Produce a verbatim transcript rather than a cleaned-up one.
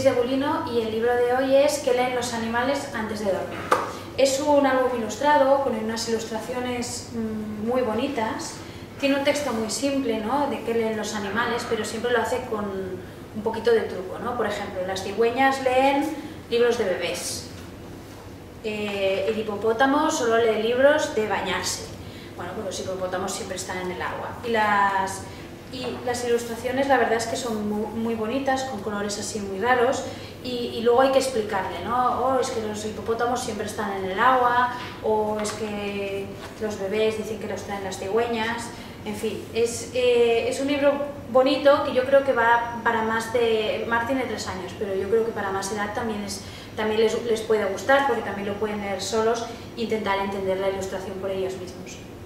Luis de Bulino y el libro de hoy es ¿Qué leen los animales antes de dormir? Es un álbum ilustrado con unas ilustraciones mmm, muy bonitas. Tiene un texto muy simple, ¿no?, de qué leen los animales, pero siempre lo hace con un poquito de truco, ¿no? Por ejemplo, las cigüeñas leen libros de bebés. Eh, el hipopótamo solo lee libros de bañarse. Bueno, pues los hipopótamos siempre están en el agua. Y las, y las ilustraciones, la verdad es que son muy, muy bonitas, con colores así muy raros, y, y luego hay que explicarle, ¿no? Oh, es que los hipopótamos siempre están en el agua, o es que los bebés dicen que los traen las cigüeñas. En fin, es, eh, es un libro bonito que yo creo que va para más de... Marc tiene tres años, pero yo creo que para más edad también, es, también les, les puede gustar, porque también lo pueden leer solos e intentar entender la ilustración por ellos mismos.